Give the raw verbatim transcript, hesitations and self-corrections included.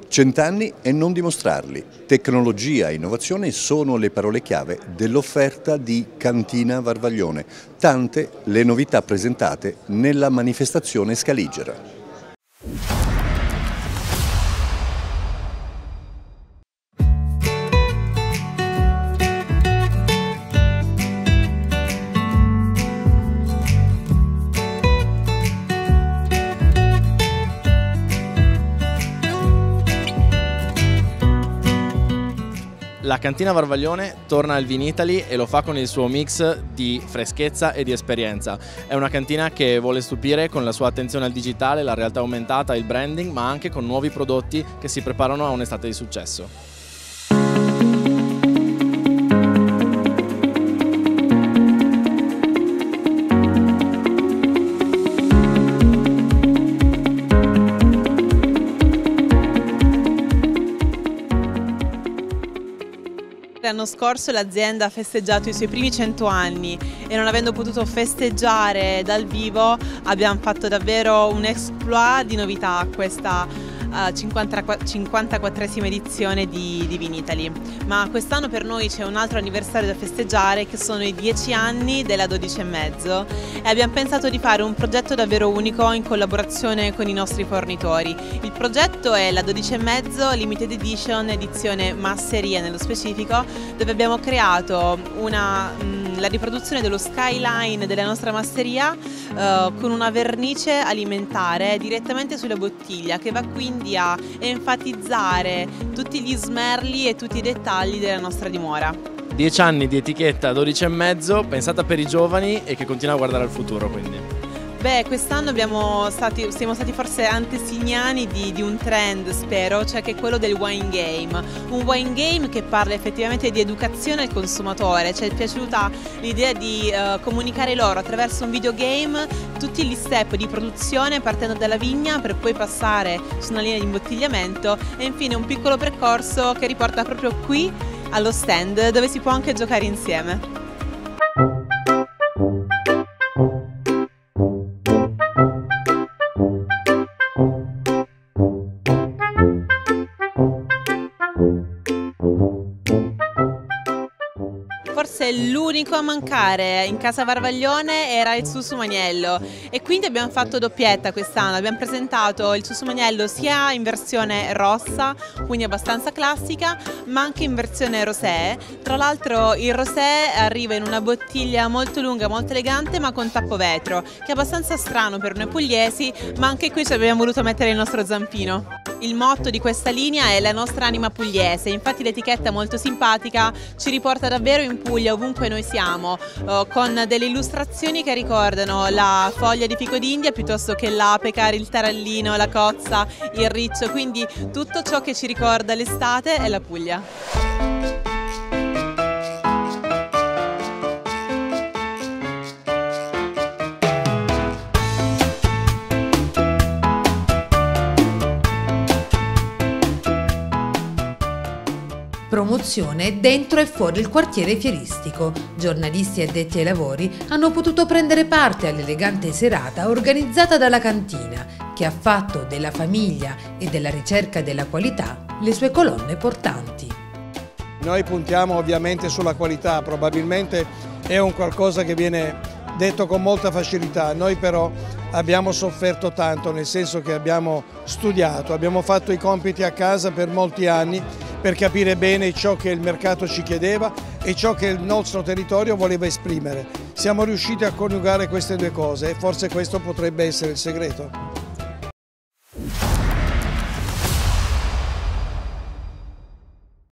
Cent'anni e non dimostrarli. Tecnologia e innovazione sono le parole chiave dell'offerta di Cantina Varvaglione. Tante le novità presentate nella manifestazione scaligera. La Cantina Varvaglione torna al Vinitaly e lo fa con il suo mix di freschezza e di esperienza. È una cantina che vuole stupire con la sua attenzione al digitale, la realtà aumentata, il branding, ma anche con nuovi prodotti che si preparano a un'estate di successo. L'anno scorso l'azienda ha festeggiato i suoi primi cento anni e non avendo potuto festeggiare dal vivo abbiamo fatto davvero un exploit di novità a questa uh, cinquantaquattresima edizione di, di Vinitaly. Ma quest'anno per noi c'è un altro anniversario da festeggiare, che sono i dieci anni della dodici e mezzo, e abbiamo pensato di fare un progetto davvero unico in collaborazione con i nostri fornitori. Il progetto è la dodici e mezzo Limited Edition edizione masseria nello specifico, dove abbiamo creato una, mh, la riproduzione dello skyline della nostra masseria uh, con una vernice alimentare direttamente sulla bottiglia, che va quindi a enfatizzare tutti gli smerli e tutti i dettagli della nostra dimora. dieci anni di etichetta dodici e mezzo, pensata per i giovani e che continua a guardare al futuro, quindi. Beh, quest'anno stati, siamo stati forse antesignani di, di un trend, spero, cioè che è quello del wine game. Un wine game che parla effettivamente di educazione al consumatore. Ci è piaciuta l'idea di uh, comunicare loro attraverso un videogame tutti gli step di produzione, partendo dalla vigna per poi passare su una linea di imbottigliamento e infine un piccolo percorso che riporta proprio qui allo stand, dove si può anche giocare insieme. Forse l'unico a mancare in casa Varvaglione era il Susumaniello e quindi abbiamo fatto doppietta quest'anno. Abbiamo presentato il Susumaniello sia in versione rossa, quindi abbastanza classica, ma anche in versione rosé. Tra l'altro il rosé arriva in una bottiglia molto lunga, molto elegante, ma con tappo vetro, che è abbastanza strano per noi pugliesi, ma anche qui ci abbiamo voluto mettere il nostro zampino. Il motto di questa linea è la nostra anima pugliese, infatti l'etichetta molto simpatica ci riporta davvero in Puglia ovunque noi siamo, eh, con delle illustrazioni che ricordano la foglia di fico d'India piuttosto che l'apecar, il tarallino, la cozza, il riccio, quindi tutto ciò che ci ricorda l'estate è la Puglia. Promozione dentro e fuori il quartiere fieristico. Giornalisti addetti ai lavori hanno potuto prendere parte all'elegante serata organizzata dalla cantina, che ha fatto della famiglia e della ricerca della qualità le sue colonne portanti. Noi puntiamo ovviamente sulla qualità, probabilmente è un qualcosa che viene detto con molta facilità, noi però abbiamo sofferto tanto, nel senso che abbiamo studiato, abbiamo fatto i compiti a casa per molti anni per capire bene ciò che il mercato ci chiedeva e ciò che il nostro territorio voleva esprimere. Siamo riusciti a coniugare queste due cose e forse questo potrebbe essere il segreto.